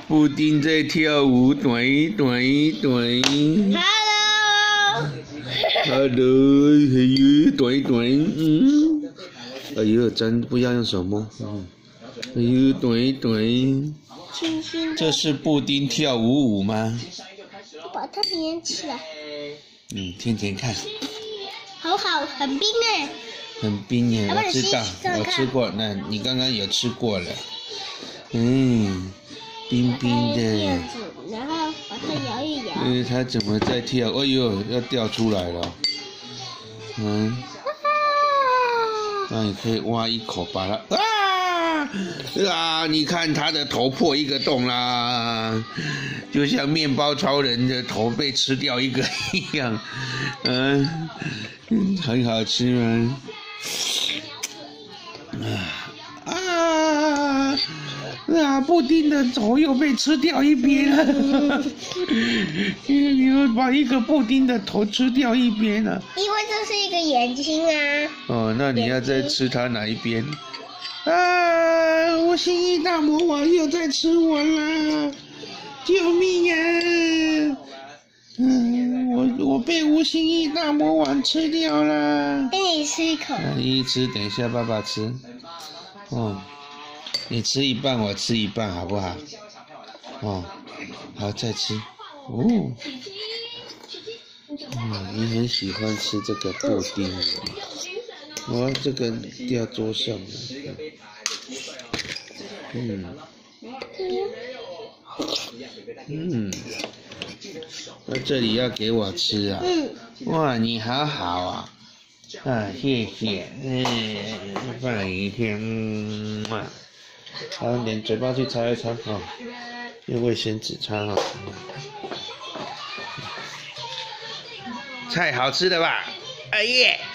布丁在跳舞，对对对。Hello， 哎呦，对对，哎呦，真不要用手摸，哎呦，对对。 轻轻的。 这是布丁跳舞吗？ 我把它连起来。 听听看。 好，很冰哎。 很冰耶，我知道，我吃过，那你刚刚有吃过了。冰冰的。 然后把它摇一摇。 它怎么在跳？哎呦，要掉出来了。那你可以挖一口把它你看它的头破一个洞啦，就像面包超人的头被吃掉一个一样。很好吃吗？布丁的头又被吃掉一边了。你又把一个布丁的头吃掉一边了。 因为这是一个眼睛啊。 那你要再吃它哪一边？无心意大魔王又在吃我了！救命呀！我被无心意大魔王吃掉了。 给你吃一口。 你吃，等一下爸爸吃。你吃一半，我吃一半，好不好？好，再吃。你很喜欢吃这个布丁。这个掉桌上了。那这里要给我吃啊？哇，你好好啊！谢谢，放一下，好，连嘴巴去擦一擦用卫生纸擦菜好吃的吧？耶！